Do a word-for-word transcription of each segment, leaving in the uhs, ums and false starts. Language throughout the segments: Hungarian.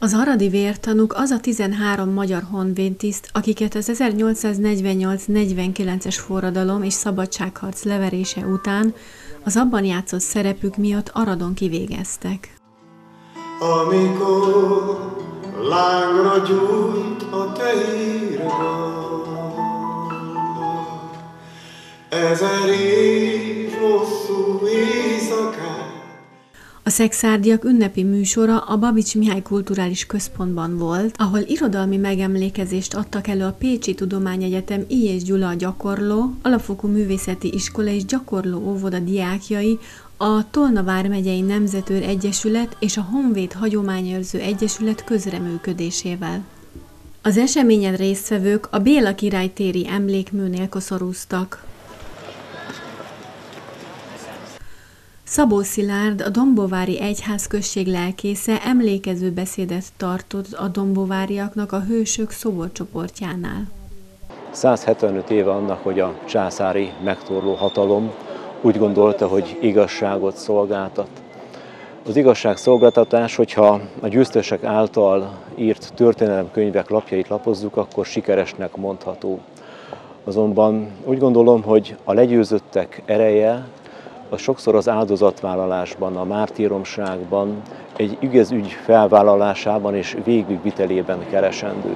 Az aradi vértanúk az a tizenhárom magyar honvédtiszt, akiket az ezernyolcszáznegyvennyolc negyvenkilences forradalom és szabadságharc leverése után az abban játszott szerepük miatt Aradon kivégeztek. Amikor lángra gyújt a tehér galla, ezer év hosszú éjszakát. A Szekszárdiak ünnepi műsora a Babits Mihály Kulturális Központban volt, ahol irodalmi megemlékezést adtak elő a Pécsi Tudományegyetem I. és Gyula gyakorló, alapfokú művészeti iskola és gyakorló óvoda diákjai, a Tolna vármegyei Nemzetőr Egyesület és a Honvéd Hagyományőrző Egyesület közreműködésével. Az eseményen résztvevők a Béla király téri emlékműnél koszorúztak. Szabó Szilárd, a Dombovári Egyházközség lelkésze emlékező beszédet tartott a dombováriaknak a hősök szoborcsoportjánál. száz hetvenöt éve annak, hogy a császári megtorló hatalom úgy gondolta, hogy igazságot szolgáltat. Az igazságszolgáltatás, hogyha a győztesek által írt történelemkönyvek lapjait lapozzuk, akkor sikeresnek mondható. Azonban úgy gondolom, hogy a legyőzöttek ereje az sokszor az áldozatvállalásban, a mártíromságban, egy igazügy felvállalásában és végigvitelében keresendő.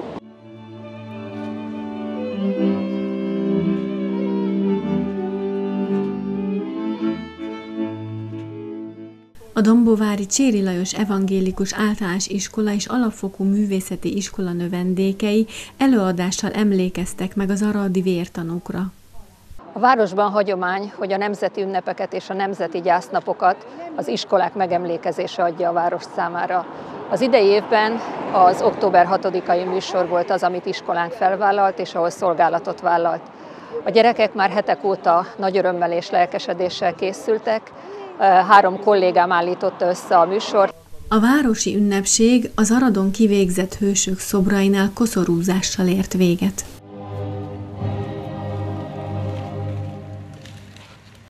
A dombovári Cséri Lajos Evangélikus Általános Iskola és Alapfokú Művészeti Iskola növendékei előadással emlékeztek meg az aradi vértanúkra. A városban hagyomány, hogy a nemzeti ünnepeket és a nemzeti gyásznapokat az iskolák megemlékezése adja a város számára. Az idei évben az október hatodikai műsor volt az, amit iskolánk felvállalt, és ahol szolgálatot vállalt. A gyerekek már hetek óta nagy örömmel és lelkesedéssel készültek, három kollégám állította össze a műsort. A városi ünnepség az Aradon kivégzett hősök szobrainál koszorúzással ért véget.